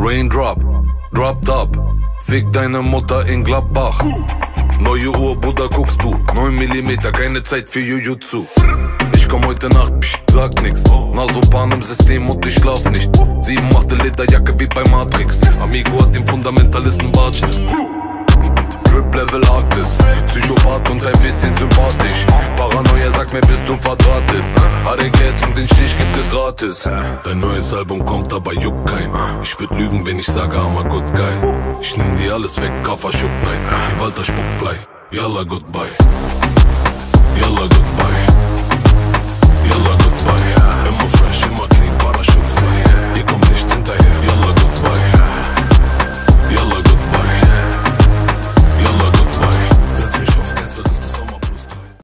Raindrop, dropped up, fick deine Mutter in Gladbach. Neue Uhr, Bruder, guckst du, 9 mm, keine Zeit für Jujutsu. Ich komm heute Nacht, sag nix, Nasopan im System und ich schlaf nicht. 7 machte Lederjacke wie bei Matrix, Amigo hat den Fundamentalisten Bartschnitt. Trip Level Arktis, Psychopath und ein bisschen sympathisch. Paranoia sagt mir, bist du verdrahtet. Harry-Geld und den Stich gibt es gratis. Dein neues Album kommt, aber juckt kein. Ich würd lügen, wenn ich sage, I'm a good guy. Ich nehm dir alles weg, Kaffer Schuck Night. Die Walter Spuckblei, yalla goodbye. Yalla goodbye.